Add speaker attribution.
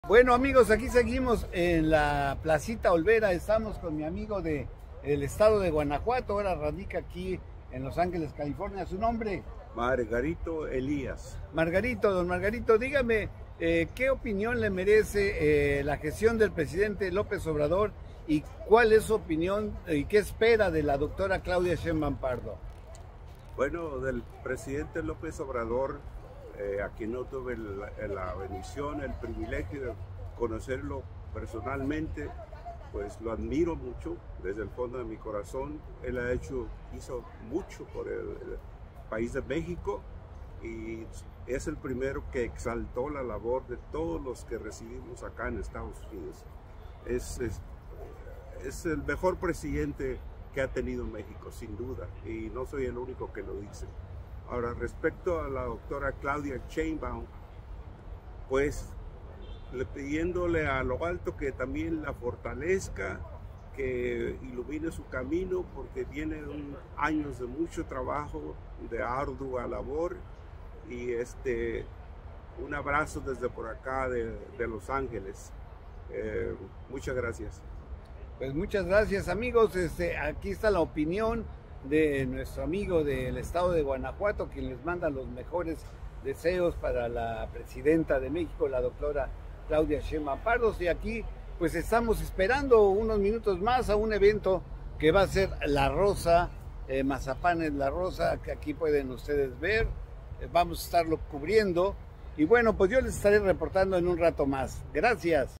Speaker 1: Bueno amigos, aquí seguimos en la Placita Olvera, estamos con mi amigo del estado de Guanajuato, ahora radica aquí en Los Ángeles, California. ¿Su nombre?
Speaker 2: Margarito Elías.
Speaker 1: Margarito, don Margarito, dígame, ¿qué opinión le merece la gestión del presidente López Obrador y cuál es su opinión y qué espera de la doctora Claudia Sheinbaum Pardo?
Speaker 2: Bueno, del presidente López Obrador, a quien no tuve la bendición, el privilegio de conocerlo personalmente, pues lo admiro mucho desde el fondo de mi corazón. Él hizo mucho por el país de México y es el primero que exaltó la labor de todos los que residimos acá en Estados Unidos. Es el mejor presidente que ha tenido México, sin duda, y no soy el único que lo dice. Ahora, respecto a la doctora Claudia Sheinbaum, pues pidiéndole a lo alto que también la fortalezca, que ilumine su camino, porque vienen años de mucho trabajo, de ardua labor, y un abrazo desde por acá de Los Ángeles. Muchas gracias.
Speaker 1: Pues muchas gracias amigos, aquí está la opinión de nuestro amigo del estado de Guanajuato, quien les manda los mejores deseos para la presidenta de México, la doctora Claudia Sheinbaum Pardo. Y aquí pues estamos esperando unos minutos más a un evento que va a ser La Rosa, Mazapanes La Rosa, que aquí pueden ustedes ver, vamos a estarlo cubriendo y bueno, pues yo les estaré reportando en un rato más. Gracias.